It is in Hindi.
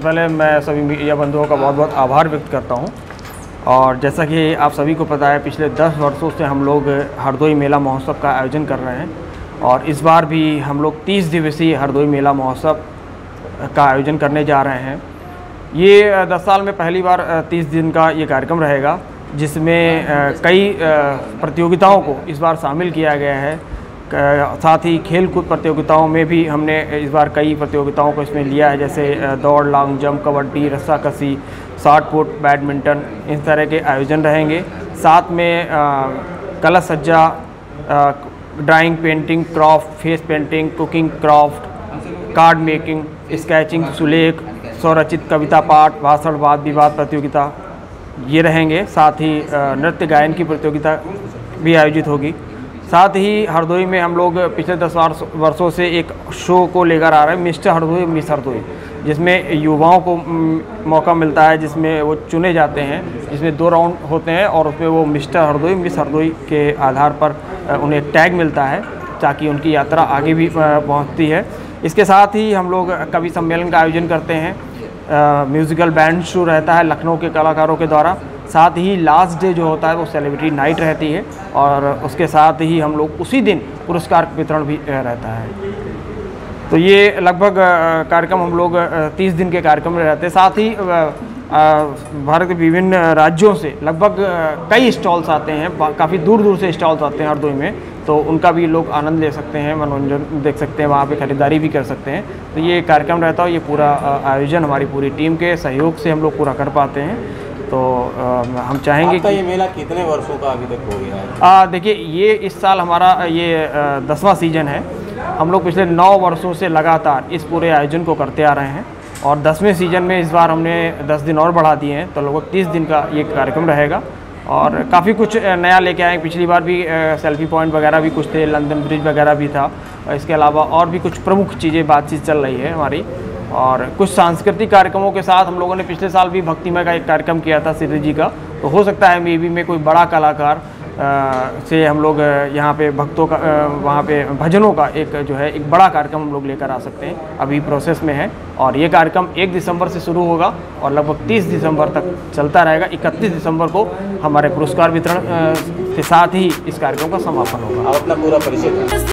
पहले मैं सभी मीडिया बंधुओं का बहुत बहुत आभार व्यक्त करता हूं। और जैसा कि आप सभी को पता है, पिछले 10 वर्षों से हम लोग हरदोई मेला महोत्सव का आयोजन कर रहे हैं और इस बार भी हम लोग 30 दिवसीय हरदोई मेला महोत्सव का आयोजन करने जा रहे हैं। ये 10 साल में पहली बार 30 दिन का ये कार्यक्रम रहेगा, जिसमें कई प्रतियोगिताओं को इस बार शामिल किया गया है। साथ ही खेल कूद प्रतियोगिताओं में भी हमने इस बार कई प्रतियोगिताओं को इसमें लिया है, जैसे दौड़, लॉन्ग जंप, कबड्डी, रस्साकसी, शॉट पुट, बैडमिंटन, इस तरह के आयोजन रहेंगे। साथ में कला सज्जा, drawing, painting, craft, face painting, cooking, craft, card making, sketching, सुलेख, स्वरचित कविता पाठ, भाषण, वाद विवाद प्रतियोगिता ये रहेंगे। साथ ही नृत्य गायन की प्रतियोगिता भी आयोजित होगी। साथ ही हरदोई में हम लोग पिछले 10 वर्षों से एक शो को लेकर आ रहे हैं, मिस्टर हरदोई, मिस हरदोई, जिसमें युवाओं को मौका मिलता है, जिसमें वो चुने जाते हैं, जिसमें 2 राउंड होते हैं और उसमें वो मिस्टर हरदोई, मिस हरदोई के आधार पर उन्हें एक टैग मिलता है ताकि उनकी यात्रा आगे भी पहुंचती है। इसके साथ ही हम लोग कवि सम्मेलन का आयोजन करते हैं। म्यूज़िकल बैंड शो रहता है लखनऊ के कलाकारों के द्वारा। साथ ही लास्ट डे जो होता है वो सेलिब्रिटी नाइट रहती है और उसके साथ ही हम लोग उसी दिन पुरस्कार वितरण भी रहता है। तो ये लगभग कार्यक्रम हम लोग 30 दिन के कार्यक्रम में रहते हैं। साथ ही भारत के विभिन्न राज्यों से लगभग कई स्टॉल्स आते हैं, काफ़ी दूर दूर से स्टॉल्स आते हैं हरदोई में, तो उनका भी लोग आनंद ले सकते हैं, मनोरंजन देख सकते हैं, वहाँ पे खरीदारी भी कर सकते हैं। तो ये कार्यक्रम रहता है, ये पूरा आयोजन हमारी पूरी टीम के सहयोग से हम लोग पूरा कर पाते हैं। तो हम चाहेंगे कि ये मेला कितने वर्षों का अभी तक हो गया है? देखिए, ये इस साल हमारा ये 10वां सीजन है। हम लोग पिछले 9 वर्षों से लगातार इस पूरे आयोजन को करते आ रहे हैं और 10वें सीजन में इस बार हमने 10 दिन और बढ़ा दिए हैं, तो लगभग 30 दिन का ये कार्यक्रम रहेगा। और काफ़ी कुछ नया लेके आए। पिछली बार भी सेल्फी पॉइंट वगैरह भी कुछ थे, लंदन ब्रिज वगैरह भी था, और इसके अलावा और भी कुछ प्रमुख चीज़ें बातचीत चल रही है हमारी। और कुछ सांस्कृतिक कार्यक्रमों के साथ हम लोगों ने पिछले साल भी भक्तिमय का एक कार्यक्रम किया था श्री जी का, तो हो सकता है मे बी में कोई बड़ा कलाकार से हम लोग यहाँ पे भक्तों का वहाँ पे भजनों का एक जो है एक बड़ा कार्यक्रम हम लोग लेकर आ सकते हैं। अभी प्रोसेस में है और ये कार्यक्रम 1 दिसंबर से शुरू होगा और लगभग 30 दिसंबर तक चलता रहेगा। 31 दिसंबर को हमारे पुरस्कार वितरण के साथ ही इस कार्यक्रम का समापन होगा। आप अपना पूरा परिचय